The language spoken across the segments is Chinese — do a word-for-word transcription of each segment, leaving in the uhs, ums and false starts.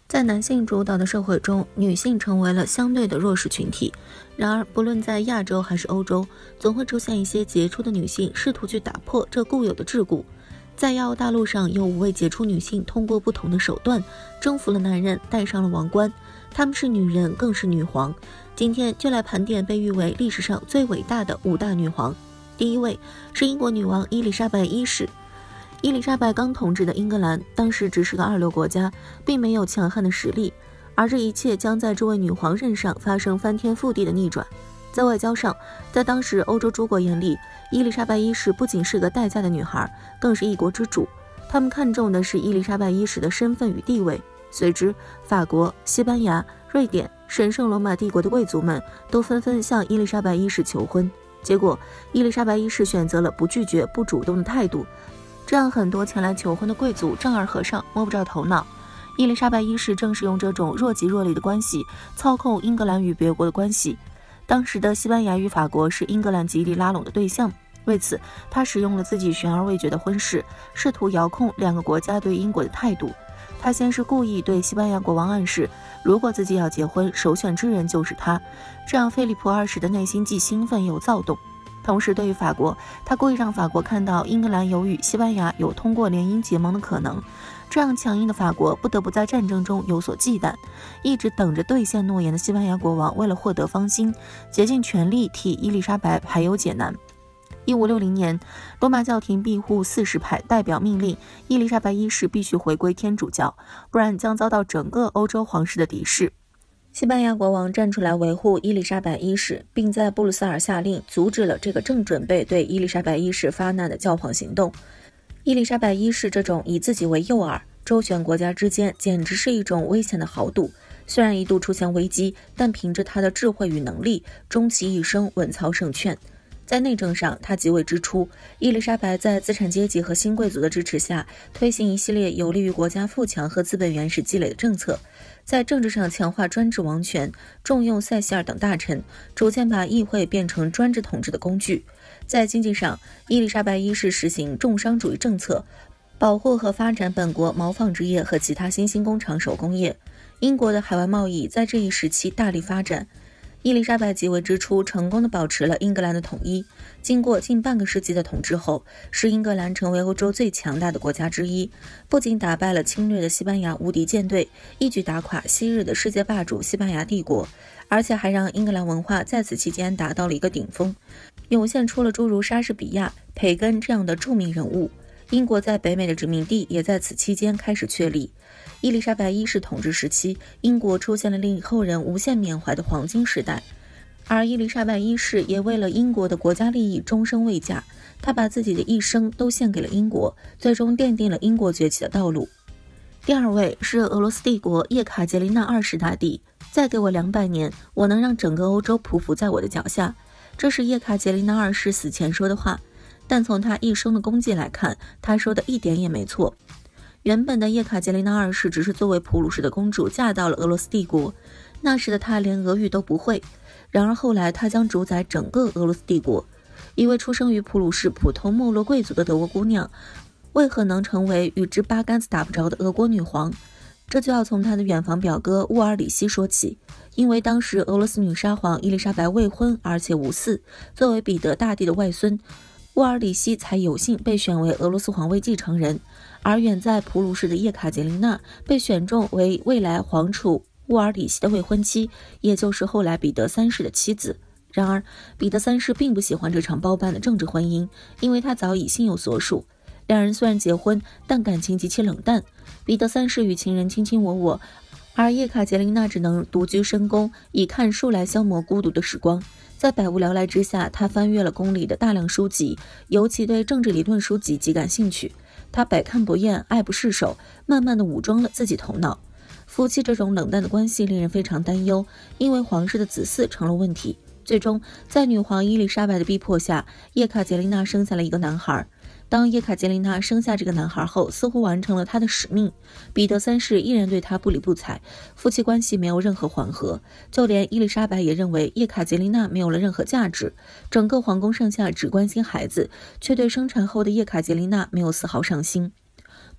在男性主导的社会中，女性成为了相对的弱势群体。然而，不论在亚洲还是欧洲，总会出现一些杰出的女性试图去打破这固有的桎梏。在亚欧大陆上，有五位杰出女性通过不同的手段征服了男人，戴上了王冠。她们是女人，更是女皇。今天就来盘点被誉为历史上最伟大的五大女皇。第一位是英国女王伊丽莎白一世。伊丽莎白刚统治的英格兰当时只是个二流国家，并没有强悍的实力，而这一切将在这位女皇任上发生翻天覆地的逆转。在外交上，在当时欧洲诸国眼里，伊丽莎白一世不仅是个待嫁的女孩，更是一国之主。他们看重的是伊丽莎白一世的身份与地位。随之，法国、西班牙、瑞典、神圣罗马帝国的贵族们都纷纷向伊丽莎白一世求婚。结果，伊丽莎白一世选择了不拒绝、不主动的态度，这让很多前来求婚的贵族丈二和尚摸不着头脑。伊丽莎白一世正是用这种若即若离的关系操控英格兰与别国的关系。当时的西班牙与法国是英格兰极力拉拢的对象，为此他使用了自己悬而未决的婚事，试图遥控两个国家对英国的态度。他先是故意对西班牙国王暗示，如果自己要结婚，首选之人就是他，这让菲利普二世的内心既兴奋又躁动。同时，对于法国，他故意让法国看到英格兰有与西班牙有通过联姻结盟的可能，这让强硬的法国不得不在战争中有所忌惮。一直等着兑现诺言的西班牙国王，为了获得芳心，竭尽全力替伊丽莎白排忧解难。一五六零年，罗马教廷庇护四世派代表命令伊丽莎白一世必须回归天主教，不然将遭到整个欧洲皇室的敌视。西班牙国王站出来维护伊丽莎白一世，并在布鲁塞尔下令阻止了这个正准备对伊丽莎白一世发难的教皇行动。伊丽莎白一世这种以自己为诱饵周旋国家之间，简直是一种危险的豪赌。虽然一度出现危机，但凭着她的智慧与能力，终其一生稳操胜券。在内政上，她极为之初。伊丽莎白在资产阶级和新贵族的支持下，推行一系列有利于国家富强和资本原始积累的政策。在政治上强化专制王权，重用塞西尔等大臣，逐渐把议会变成专制统治的工具。在经济上，伊丽莎白一世实行重商主义政策，保护和发展本国毛纺织业和其他新兴工厂手工业。英国的海外贸易在这一时期大力发展。伊丽莎白即位之初，成功地保持了英格兰的统一。经过近半个世纪的统治后，使英格兰成为欧洲最强大的国家之一，不仅打败了侵略的西班牙无敌舰队，一举打垮昔日的世界霸主西班牙帝国，而且还让英格兰文化在此期间达到了一个顶峰，涌现出了诸如莎士比亚、培根这样的著名人物。英国在北美的殖民地也在此期间开始确立。伊丽莎白一世统治时期，英国出现了令后人无限缅怀的黄金时代，而伊丽莎白一世也为了英国的国家利益终生未嫁，她把自己的一生都献给了英国，最终奠定了英国崛起的道路。第二位是俄罗斯帝国叶卡捷琳娜二世大帝，再给我两百年，我能让整个欧洲匍匐在我的脚下，这是叶卡捷琳娜二世死前说的话。但从他一生的功绩来看，他说的一点也没错。原本的叶卡捷琳娜二世只是作为普鲁士的公主嫁到了俄罗斯帝国，那时的她连俄语都不会。然而后来她将主宰整个俄罗斯帝国。一位出生于普鲁士普通没落贵族的德国姑娘，为何能成为与之八竿子打不着的俄国女皇？这就要从她的远房表哥乌尔里希说起。因为当时俄罗斯女沙皇伊丽莎白未婚而且无嗣，作为彼得大帝的外孙，乌尔里希才有幸被选为俄罗斯皇位继承人，而远在普鲁士的叶卡捷琳娜被选中为未来皇储乌尔里希的未婚妻，也就是后来彼得三世的妻子。然而，彼得三世并不喜欢这场包办的政治婚姻，因为他早已心有所属。两人虽然结婚，但感情极其冷淡。彼得三世与情人卿卿我我，而叶卡捷琳娜只能独居深宫，以看书来消磨孤独的时光。在百无聊赖之下，他翻阅了宫里的大量书籍，尤其对政治理论书籍极感兴趣。他百看不厌，爱不释手，慢慢地武装了自己头脑。夫妻这种冷淡的关系令人非常担忧，因为皇室的子嗣成了问题。最终，在女皇伊丽莎白的逼迫下，叶卡捷琳娜生下了一个男孩。当叶卡捷琳娜生下这个男孩后，似乎完成了她的使命。彼得三世依然对她不理不睬，夫妻关系没有任何缓和。就连伊丽莎白也认为叶卡捷琳娜没有了任何价值。整个皇宫上下只关心孩子，却对生产后的叶卡捷琳娜没有丝毫上心。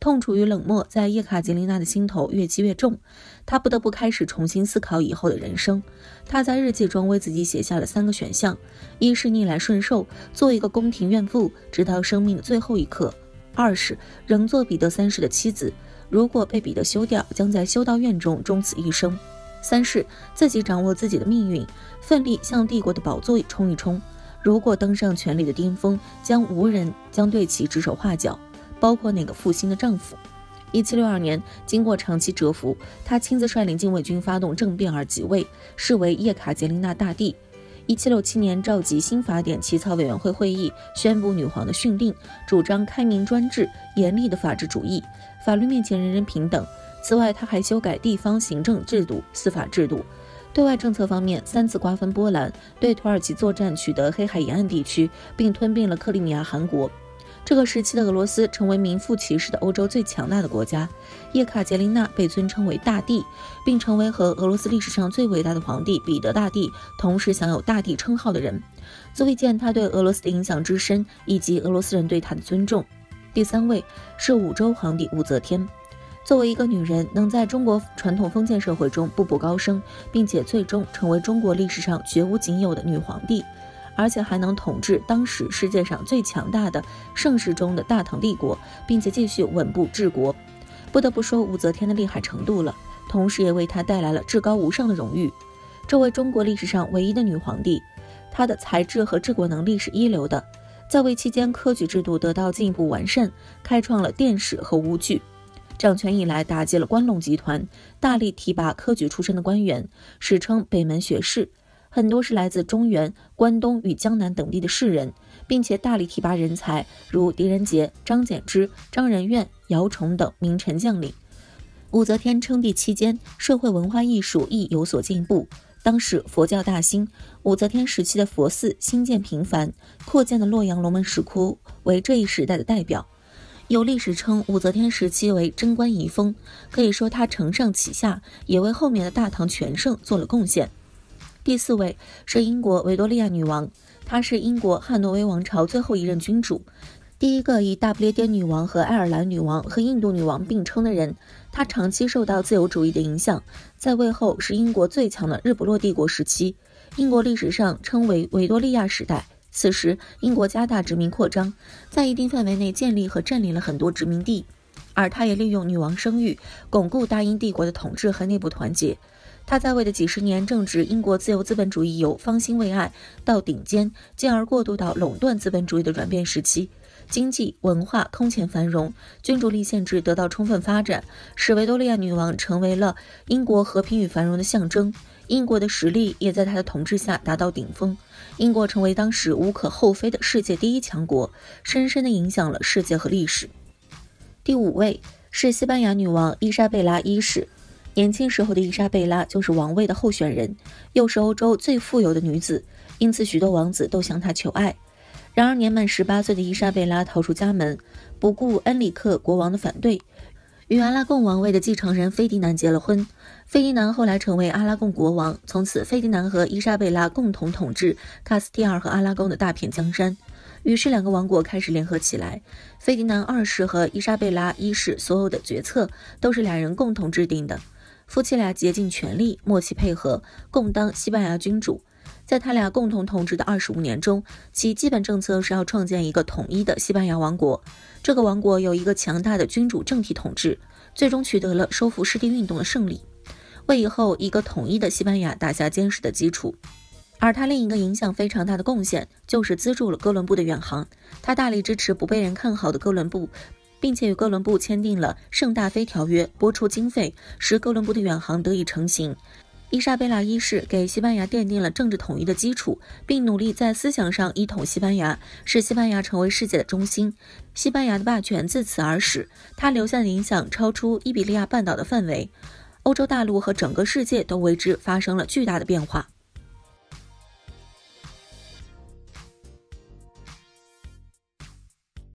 痛楚与冷漠在叶卡捷琳娜的心头越积越重，她不得不开始重新思考以后的人生。她在日记中为自己写下了三个选项：一是逆来顺受，做一个宫廷怨妇，直到生命的最后一刻；二是仍做彼得三世的妻子，如果被彼得休掉，将在修道院中终此一生；三是自己掌握自己的命运，奋力向帝国的宝座冲一冲，如果登上权力的巅峰，将无人将对其指手画脚，包括那个负心的丈夫。一七六二年，经过长期蛰伏，他亲自率领禁卫军发动政变而即位，是为叶卡捷琳娜大帝。一七六七年，召集新法典起草委员会会议，宣布女皇的训令，主张开明专制，严厉的法治主义，法律面前人人平等。此外，他还修改地方行政制度、司法制度。对外政策方面，三次瓜分波兰，对土耳其作战，取得黑海沿岸地区，并吞并了克里米亚汗国。这个时期的俄罗斯成为名副其实的欧洲最强大的国家。叶卡捷琳娜被尊称为大帝，并成为和俄罗斯历史上最伟大的皇帝彼得大帝同时享有大帝称号的人，足以见他对俄罗斯的影响之深，以及俄罗斯人对他的尊重。第三位是武周皇帝武则天。作为一个女人，能在中国传统封建社会中步步高升，并且最终成为中国历史上绝无仅有的女皇帝，而且还能统治当时世界上最强大的盛世中的大唐帝国，并且继续稳步治国。不得不说武则天的厉害程度了，同时也为她带来了至高无上的荣誉。这位中国历史上唯一的女皇帝，她的才智和治国能力是一流的，在位期间科举制度得到进一步完善，开创了殿试和武举。掌权以来，打击了关陇集团，大力提拔科举出身的官员，史称北门学士，很多是来自中原、关东与江南等地的士人，并且大力提拔人才，如狄仁杰、张柬之、张仁愿、姚崇等名臣将领。武则天称帝期间，社会文化艺术亦有所进步。当时佛教大兴，武则天时期的佛寺兴建频繁，扩建的洛阳龙门石窟为这一时代的代表。有历史称武则天时期为贞观遗风，可以说她承上启下，也为后面的大唐全盛做了贡献。第四位是英国维多利亚女王，她是英国汉诺威王朝最后一任君主，第一个以大不列颠女王和爱尔兰女王和印度女王并称的人。她长期受到自由主义的影响，在位后是英国最强的日不落帝国时期，英国历史上称为维多利亚时代。此时英国加大殖民扩张，在一定范围内建立和占领了很多殖民地，而他也利用女王声誉巩固大英帝国的统治和内部团结。他在位的几十年正值英国自由资本主义由方兴未艾到顶尖，进而过渡到垄断资本主义的转变时期，经济文化空前繁荣，君主立宪制得到充分发展，使维多利亚女王成为了英国和平与繁荣的象征。英国的实力也在她的统治下达到顶峰，英国成为当时无可厚非的世界第一强国，深深地影响了世界和历史。第五位是西班牙女王伊莎贝拉一世。年轻时候的伊莎贝拉就是王位的候选人，又是欧洲最富有的女子，因此许多王子都向她求爱。然而年满十八岁的伊莎贝拉逃出家门，不顾恩里克国王的反对，与阿拉贡王位的继承人菲迪南结了婚。菲迪南后来成为阿拉贡国王，从此菲迪南和伊莎贝拉共同统治卡斯蒂尔和阿拉贡的大片江山。于是两个王国开始联合起来，菲迪南二世和伊莎贝拉一世所有的决策都是两人共同制定的。夫妻俩竭尽全力，默契配合，共当西班牙君主。在他俩共同统治的二十五年中，其基本政策是要创建一个统一的西班牙王国。这个王国有一个强大的君主政体统治，最终取得了收复失地运动的胜利，为以后一个统一的西班牙打下坚实的基础。而他另一个影响非常大的贡献，就是资助了哥伦布的远航。他大力支持不被人看好的哥伦布，并且与哥伦布签订了圣大菲条约，拨出经费，使哥伦布的远航得以成行。伊莎贝拉一世给西班牙奠定了政治统一的基础，并努力在思想上一统西班牙，使西班牙成为世界的中心。西班牙的霸权自此而始，他留下的影响超出伊比利亚半岛的范围，欧洲大陆和整个世界都为之发生了巨大的变化。